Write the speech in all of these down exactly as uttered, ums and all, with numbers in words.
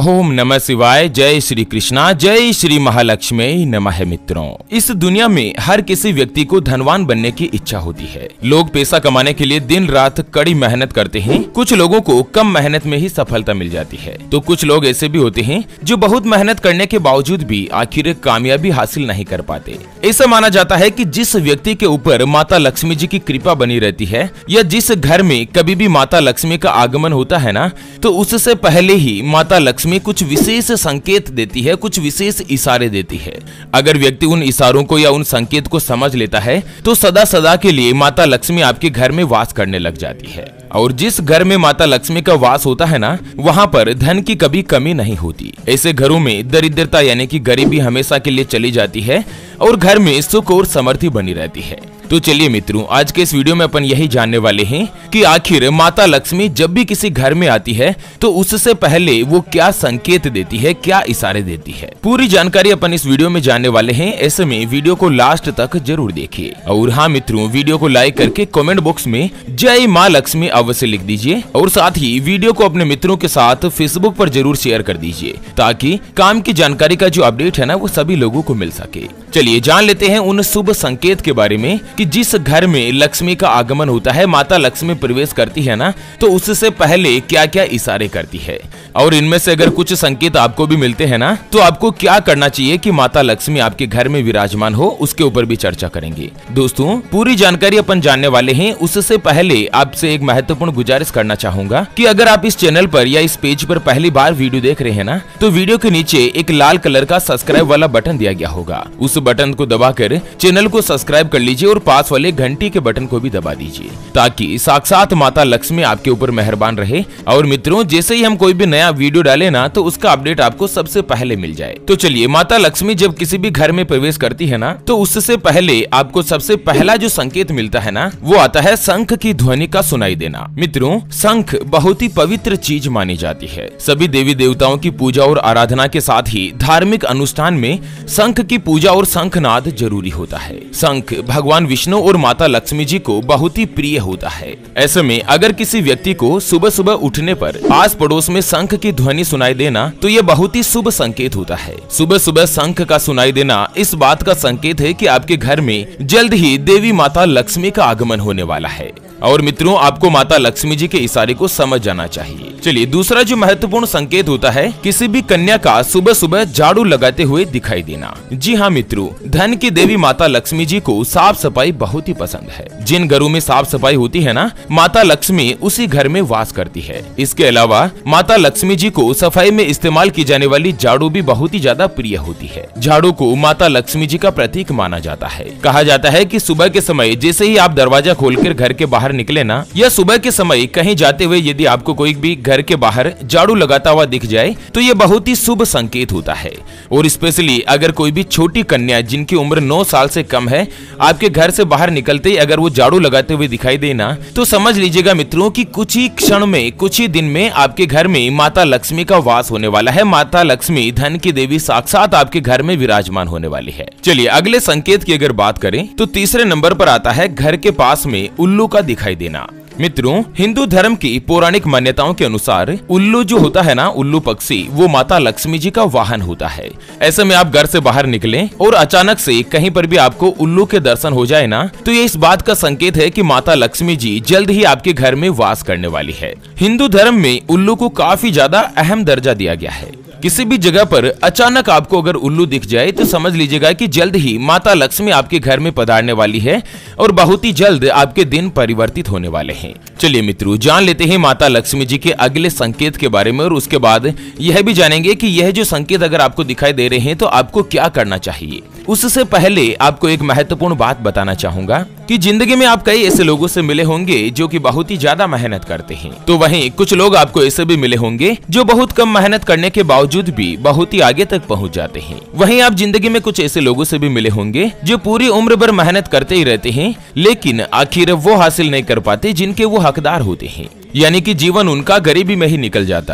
ओम नमः शिवाय। जय श्री कृष्णा, जय श्री महालक्ष्मी नमः। मित्रों, इस दुनिया में हर किसी व्यक्ति को धनवान बनने की इच्छा होती है। लोग पैसा कमाने के लिए दिन रात कड़ी मेहनत करते हैं। कुछ लोगों को कम मेहनत में ही सफलता मिल जाती है, तो कुछ लोग ऐसे भी होते हैं जो बहुत मेहनत करने के बावजूद भी आखिर कामयाबी हासिल नहीं कर पाते। ऐसा माना जाता है कि जिस व्यक्ति के ऊपर माता लक्ष्मी जी की कृपा बनी रहती है, या जिस घर में कभी भी माता लक्ष्मी का आगमन होता है ना, तो उससे पहले ही माता लक्ष्मी कुछ विशेष संकेत देती है, कुछ विशेष इशारे देती है। अगर व्यक्ति उन इशारों को या उन संकेत को समझ लेता है तो सदा सदा के लिए माता लक्ष्मी आपके घर में वास करने लग जाती है। और जिस घर में माता लक्ष्मी का वास होता है ना, वहाँ पर धन की कभी कमी नहीं होती। ऐसे घरों में दरिद्रता यानी कि गरीबी हमेशा के लिए चली जाती है और घर में सुख और समृद्धि बनी रहती है। तो चलिए मित्रों, आज के इस वीडियो में अपन यही जानने वाले हैं कि आखिर माता लक्ष्मी जब भी किसी घर में आती है तो उससे पहले वो क्या संकेत देती है, क्या इशारे देती है। पूरी जानकारी अपन इस वीडियो में जानने वाले हैं। ऐसे में वीडियो को लास्ट तक जरूर देखिए। और हाँ मित्रों, वीडियो को लाइक करके कमेंट बॉक्स में जय माँ लक्ष्मी अवश्य लिख दीजिए और साथ ही वीडियो को अपने मित्रों के साथ फेसबुक पर जरूर शेयर कर दीजिए, ताकि काम की जानकारी का जो अपडेट है ना, वो सभी लोगों को मिल सके। चलिए जान लेते हैं उन शुभ संकेत के बारे में कि जिस घर में लक्ष्मी का आगमन होता है, माता लक्ष्मी प्रवेश करती है ना, तो उससे पहले क्या क्या इशारे करती है। और इनमें से अगर कुछ संकेत आपको भी मिलते हैं ना, तो आपको क्या करना चाहिए कि माता लक्ष्मी आपके घर में विराजमान हो, उसके ऊपर भी चर्चा करेंगे। दोस्तों, पूरी जानकारी अपन जानने वाले हैं। उससे पहले आपसे एक महत्वपूर्ण गुजारिश करना चाहूंगा कि अगर आप इस चैनल पर या इस पेज पर पहली बार वीडियो देख रहे हैं ना, तो वीडियो के नीचे एक लाल कलर का सब्सक्राइब वाला बटन दिया गया होगा। उस बटन को दबाकर चैनल को सब्सक्राइब कर लीजिए और पास वाले घंटी के बटन को भी दबा दीजिए, ताकि साक्षात माता लक्ष्मी आपके ऊपर मेहरबान रहे। और मित्रों, जैसे ही हम कोई भी नया वीडियो डाले ना, तो उसका अपडेट आपको सबसे पहले मिल जाए। तो चलिए, माता लक्ष्मी जब किसी भी घर में प्रवेश करती है ना, तो उससे पहले आपको सबसे पहला जो संकेत मिलता है ना, वो आता है शंख की ध्वनि का सुनाई देना। मित्रों, शंख बहुत ही पवित्र चीज मानी जाती है। सभी देवी देवताओं की पूजा और आराधना के साथ ही धार्मिक अनुष्ठान में शंख की पूजा और शंखनाद जरूरी होता है। शंख भगवान विष्णु और माता लक्ष्मी जी को बहुत ही प्रिय होता है। ऐसे में अगर किसी व्यक्ति को सुबह सुबह उठने पर आस पड़ोस में शंख की ध्वनि सुनाई देना, तो यह बहुत ही शुभ संकेत होता है। सुबह सुबह शंख का सुनाई देना इस बात का संकेत है कि आपके घर में जल्द ही देवी माता लक्ष्मी का आगमन होने वाला है। और मित्रों, आपको माता लक्ष्मी जी के इशारे को समझ जाना चाहिए। चलिए, दूसरा जो महत्वपूर्ण संकेत होता है, किसी भी कन्या का सुबह सुबह झाड़ू लगाते हुए दिखाई देना। जी हाँ मित्रों, धन की देवी माता लक्ष्मी जी को साफ सफाई बहुत ही पसंद है। जिन घरों में साफ सफाई होती है ना, माता लक्ष्मी उसी घर में वास करती है। इसके अलावा माता लक्ष्मी जी को सफाई में इस्तेमाल की जाने वाली झाड़ू भी बहुत ही ज्यादा प्रिय होती है। झाड़ू को माता लक्ष्मी जी का प्रतीक माना जाता है। कहा जाता है कि सुबह के समय जैसे ही आप दरवाजा खोलकर घर के बाहर निकले ना, या सुबह के समय कहीं जाते हुए यदि आपको कोई भी घर के बाहर झाड़ू लगाता हुआ दिख जाए, तो ये बहुत ही शुभ संकेत होता है। और स्पेशली अगर कोई भी छोटी कन्या जिनकी उम्र नौ साल से कम है, आपके घर से बाहर निकलते ही अगर वो झाड़ू लगाते हुए दिखाई देना, तो समझ लीजिएगा मित्रों कि कुछ ही क्षण में, कुछ ही दिन में आपके घर में माता लक्ष्मी का वास होने वाला है। माता लक्ष्मी धन की देवी साक्षात आपके घर में विराजमान होने वाली है। चलिए, अगले संकेत की अगर बात करें तो तीसरे नंबर पर आता है घर के पास में उल्लू का दिखाई देना। मित्रों, हिंदू धर्म की पौराणिक मान्यताओं के अनुसार उल्लू जो होता है ना, उल्लू पक्षी, वो माता लक्ष्मी जी का वाहन होता है। ऐसे में आप घर से बाहर निकलें और अचानक से कहीं पर भी आपको उल्लू के दर्शन हो जाए ना, तो ये इस बात का संकेत है कि माता लक्ष्मी जी जल्द ही आपके घर में वास करने वाली है। हिंदू धर्म में उल्लू को काफी ज्यादा अहम दर्जा दिया गया है। किसी भी जगह पर अचानक आपको अगर उल्लू दिख जाए, तो समझ लीजिएगा कि जल्द ही माता लक्ष्मी आपके घर में पधारने वाली है और बहुत ही जल्द आपके दिन परिवर्तित होने वाले हैं। चलिए मित्रों, जान लेते हैं माता लक्ष्मी जी के अगले संकेत के बारे में, और उसके बाद यह भी जानेंगे कि यह जो संकेत अगर आपको दिखाई दे रहे हैं तो आपको क्या करना चाहिए। उससे पहले आपको एक महत्वपूर्ण बात बताना चाहूंगा कि जिंदगी में आप कई ऐसे लोगों से मिले होंगे जो कि बहुत ही ज्यादा मेहनत करते हैं, तो वहीं कुछ लोग आपको ऐसे भी मिले होंगे जो बहुत कम मेहनत करने के बावजूद भी बहुत ही आगे तक पहुंच जाते हैं। वहीं आप जिंदगी में कुछ ऐसे लोगों से भी मिले होंगे जो पूरी उम्र भर मेहनत करते ही रहते हैं, लेकिन आखिर वो हासिल नहीं कर पाते जिनके वो हकदार होते हैं, यानी कि जीवन उनका गरीबी में ही निकल जाता।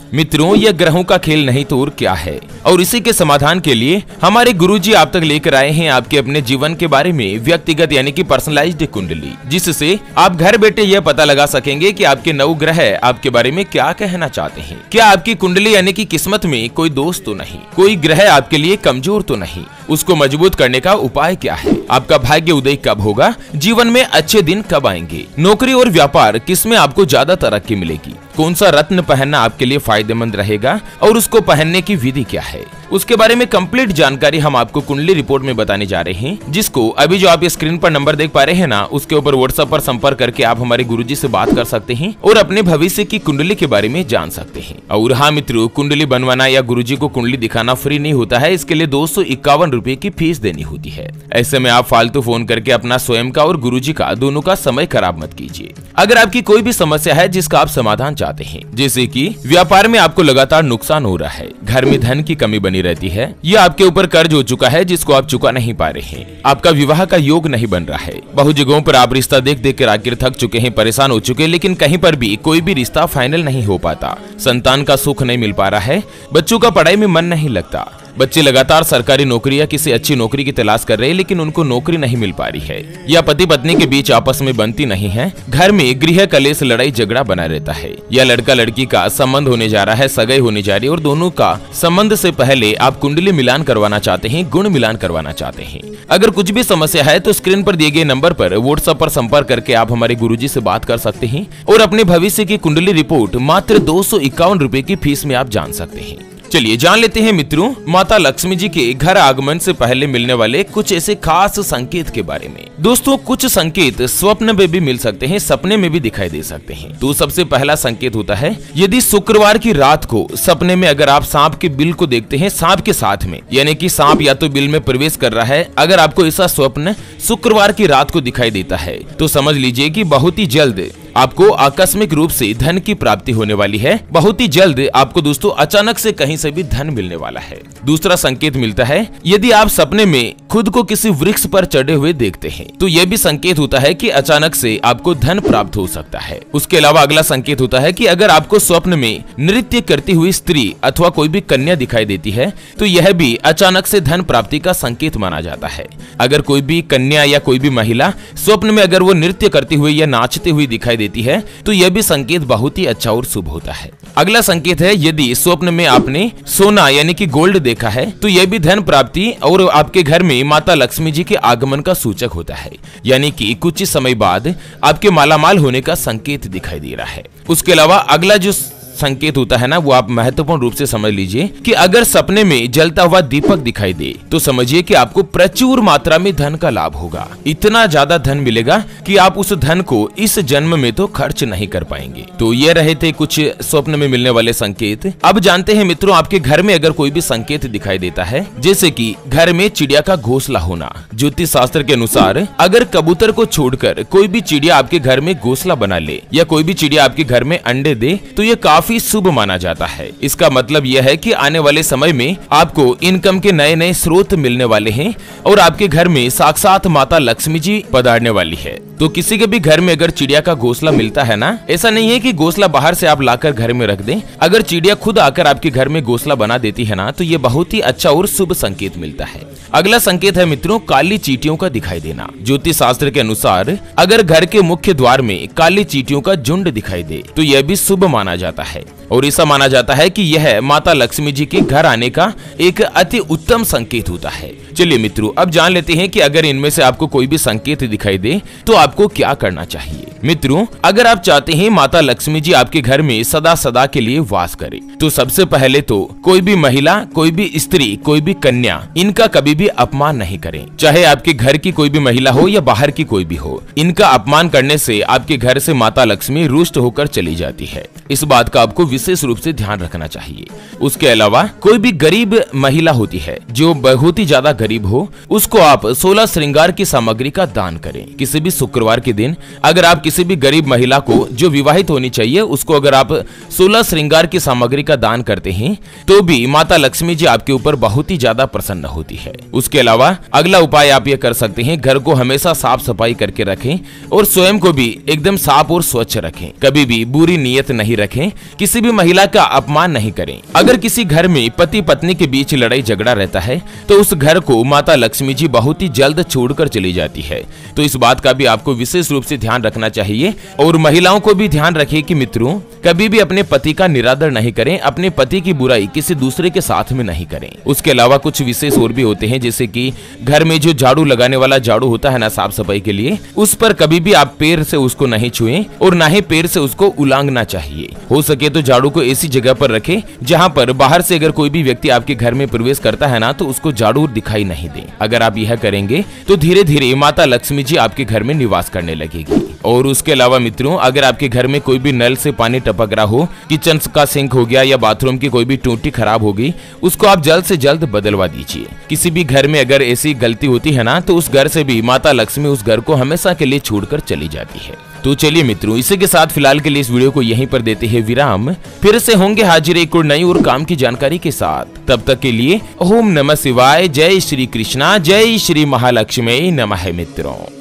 मित्रों, यह ग्रहों का खेल नहीं तो और क्या है। और इसी के समाधान के लिए हमारे गुरुजी आप तक लेकर आए हैं आपके अपने जीवन के बारे में व्यक्तिगत यानी कि पर्सनलाइज्ड कुंडली, जिससे आप घर बैठे यह पता लगा सकेंगे कि आपके नौ ग्रह आपके बारे में क्या कहना चाहते हैं। क्या आपकी कुंडली यानी कि किस्मत में कोई दोष तो नहीं, कोई ग्रह आपके लिए कमजोर तो नहीं, उसको मजबूत करने का उपाय क्या है, आपका भाग्य उदय कब होगा, जीवन में अच्छे दिन कब आएंगे, नौकरी और व्यापार किसमें आपको ज्यादा तरक्की मिलेगी, कौन सा रत्न पहनना आपके लिए फायदेमंद रहेगा और उसको पहनने की विधि क्या है, उसके बारे में कंप्लीट जानकारी हम आपको कुंडली रिपोर्ट में बताने जा रहे हैं, जिसको अभी जो आप स्क्रीन पर नंबर देख पा रहे हैं ना, उसके ऊपर व्हाट्सएप पर संपर्क करके आप हमारे गुरुजी से बात कर सकते हैं और अपने भविष्य की कुंडली के बारे में जान सकते हैं। और हाँ मित्रों, कुंडली बनवाना या गुरुजी को कुंडली दिखाना फ्री नहीं होता है, इसके लिए दो सौ इक्यावन रूपए की फीस देनी होती है। ऐसे में आप फालतू फोन करके अपना स्वयं का और गुरुजी का दोनों का समय खराब मत कीजिए। अगर आपकी कोई भी समस्या है जिसका आप समाधान चाहते हैं, जैसे कि व्यापार में आपको लगातार नुकसान हो रहा है, घर में धन की कमी बनी रहती है, या आपके ऊपर कर्ज हो चुका है जिसको आप चुका नहीं पा रहे हैं, आपका विवाह का योग नहीं बन रहा है, बहुत जगहों पर आप रिश्ता देख देख कर आखिर थक चुके हैं, परेशान हो चुके हैं, लेकिन कहीं पर भी कोई भी रिश्ता फाइनल नहीं हो पाता, संतान का सुख नहीं मिल पा रहा है, बच्चों का पढ़ाई में मन नहीं लगता, बच्चे लगातार सरकारी नौकरी या किसी अच्छी नौकरी की तलाश कर रहे हैं लेकिन उनको नौकरी नहीं मिल पा रही है, या पति पत्नी के बीच आपस में बनती नहीं है, घर में गृह कलेश लड़ाई झगड़ा बना रहता है, या लड़का लड़की का संबंध होने जा रहा है, सगाई होने जा रही है और दोनों का संबंध से पहले आप कुंडली मिलान करवाना चाहते हैं, गुण मिलान करवाना चाहते हैं। अगर कुछ भी समस्या है तो स्क्रीन पर दिए गए नंबर पर व्हाट्सएप पर संपर्क करके आप हमारे गुरुजी से बात कर सकते हैं और अपने भविष्य की कुंडली रिपोर्ट मात्र दो सौ इक्यावन रूपए की फीस में आप जान सकते हैं। चलिए जान लेते हैं मित्रों, माता लक्ष्मी जी के घर आगमन से पहले मिलने वाले कुछ ऐसे खास संकेत के बारे में। दोस्तों, कुछ संकेत स्वप्न में भी मिल सकते हैं, सपने में भी दिखाई दे सकते हैं। तो सबसे पहला संकेत होता है, यदि शुक्रवार की रात को सपने में अगर आप सांप के बिल को देखते हैं, सांप के साथ में, यानी कि सांप या तो बिल में प्रवेश कर रहा है, अगर आपको ऐसा स्वप्न शुक्रवार की रात को दिखाई देता है तो समझ लीजिए कि बहुत ही जल्द आपको आकस्मिक रूप से धन की प्राप्ति होने वाली है, बहुत ही जल्द आपको दोस्तों अचानक से कहीं से भी धन मिलने वाला है। दूसरा संकेत मिलता है, यदि आप सपने में खुद को किसी वृक्ष पर चढ़े हुए देखते हैं तो यह भी संकेत होता है कि अचानक से आपको धन प्राप्त हो सकता है। उसके अलावा अगला संकेत होता है कि अगर आपको स्वप्न में नृत्य करती हुई स्त्री अथवा कोई भी कन्या दिखाई देती है तो यह भी अचानक से धन प्राप्ति का संकेत माना जाता है। अगर कोई भी कन्या या कोई भी महिला स्वप्न में अगर वो नृत्य करती हुई या नाचती हुई दिखाई देती है तो यह भी संकेत बहुत ही अच्छा और शुभ होता है। अगला संकेत है, यदि स्वप्न में आपने सोना यानी कि गोल्ड देखा है तो यह भी धन प्राप्ति और आपके घर में माता लक्ष्मी जी के आगमन का सूचक होता है, यानी कि कुछ समय बाद आपके मालामाल होने का संकेत दिखाई दे रहा है। उसके अलावा अगला जो संकेत होता है ना, वो आप महत्वपूर्ण रूप से समझ लीजिए कि अगर सपने में जलता हुआ दीपक दिखाई दे तो समझिए कि आपको प्रचुर मात्रा में धन का लाभ होगा, इतना ज्यादा धन मिलेगा कि आप उस धन को इस जन्म में तो खर्च नहीं कर पाएंगे। तो ये रहे थे कुछ स्वप्न में मिलने वाले संकेत। अब जानते हैं मित्रों, आपके घर में अगर कोई भी संकेत दिखाई देता है, जैसे कि घर में चिड़िया का घोंसला होना, ज्योतिष शास्त्र के अनुसार अगर कबूतर को छोड़कर कोई भी चिड़िया आपके घर में घोंसला बना ले या कोई भी चिड़िया आपके घर में अंडे दे तो ये काफी शुभ माना जाता है। इसका मतलब यह है कि आने वाले समय में आपको इनकम के नए नए स्रोत मिलने वाले हैं और आपके घर में साक्षात माता लक्ष्मी जी पधारने वाली है। तो किसी के भी घर में अगर चिड़िया का घोंसला मिलता है ना, ऐसा नहीं है कि घोंसला बाहर से आप लाकर घर में रख दें, अगर चिड़िया खुद आकर आपके घर में घोंसला बना देती है ना तो ये बहुत ही अच्छा और शुभ संकेत मिलता है। अगला संकेत है मित्रों, काली चींटियों का दिखाई देना। ज्योतिष शास्त्र के अनुसार अगर घर के मुख्य द्वार में काली चींटियों का झुंड दिखाई दे तो यह भी शुभ माना जाता है और ऐसा माना जाता है कि यह माता लक्ष्मी जी के घर आने का एक अति उत्तम संकेत होता है। चलिए मित्रों, अब जान लेते हैं कि अगर इनमें से आपको कोई भी संकेत दिखाई दे तो आपको क्या करना चाहिए। मित्रों, अगर आप चाहते हैं माता लक्ष्मी जी आपके घर में सदा सदा के लिए वास करे तो सबसे पहले तो कोई भी महिला, कोई भी स्त्री, कोई भी कन्या, इनका कभी भी अपमान नहीं करें। चाहे आपके घर की कोई भी महिला हो या बाहर की कोई भी हो, इनका अपमान करने से आपके घर से माता लक्ष्मी रुष्ट होकर चली जाती है। इस बात का आपको विशेष रूप से ध्यान रखना चाहिए। उसके अलावा कोई भी गरीब महिला होती है जो बहुत ही ज्यादा गरीब हो, उसको आप सोलह श्रृंगार की सामग्री का दान करें। किसी भी शुक्रवार के दिन अगर आप किसी भी गरीब महिला को जो विवाहित होनी चाहिए उसको अगर आप सोलह श्रृंगार की सामग्री का दान करते हैं तो भी माता लक्ष्मी जी आपके ऊपर बहुत ही ज्यादा प्रसन्न होती है। उसके अलावा अगला उपाय आप ये कर सकते हैं, घर को हमेशा साफ सफाई करके रखें और स्वयं को भी एकदम साफ और स्वच्छ रखें। कभी भी बुरी नीयत नहीं रखें। किसी भी भी महिला का अपमान नहीं करें। अगर किसी घर में पति पत्नी के बीच लड़ाई झगड़ा रहता है तो उस घर को माता लक्ष्मी जी बहुत ही जल्द छोड़कर चली जाती है। तो इस बात का भी आपको विशेष रूप से ध्यान रखना चाहिए। और महिलाओं को भी ध्यान रखें कि मित्रों, कभी भी अपने पति का निरादर नहीं करें, अपने पति की बुराई किसी दूसरे के साथ में नहीं करें। उसके अलावा कुछ विशेष और भी होते हैं, जैसे कि घर में जो झाड़ू लगाने वाला झाड़ू होता है ना साफ सफाई के लिए, उस पर कभी भी आप पैर से उसको नहीं छुएं और ना ही पैर से उसको उलांघना चाहिए। हो सके तो झाड़ू को ऐसी जगह पर रखें जहां पर बाहर से अगर कोई भी व्यक्ति आपके घर में प्रवेश करता है ना तो उसको झाड़ू दिखाई नहीं दे। अगर आप यह करेंगे तो धीरे धीरे माता लक्ष्मी जी आपके घर में निवास करने लगेगी। और उसके अलावा मित्रों, अगर आपके घर में कोई भी नल से पानी टपक रहा हो, किचन का सिंक हो गया या बाथरूम की कोई भी टूटी खराब हो गई, उसको आप जल्द से जल्द बदलवा दीजिए। किसी भी घर में अगर ऐसी गलती होती है ना तो उस घर से भी माता लक्ष्मी उस घर को हमेशा के लिए छोड़कर चली जाती है। तो चलिए मित्रों, इसी के साथ फिलहाल के लिए इस वीडियो को यहीं पर देते हैं विराम। फिर से होंगे हाजिर एक और नई और काम की जानकारी के साथ। तब तक के लिए ओम नमः शिवाय। जय श्री कृष्णा, जय श्री महालक्ष्मी नमः मित्रों।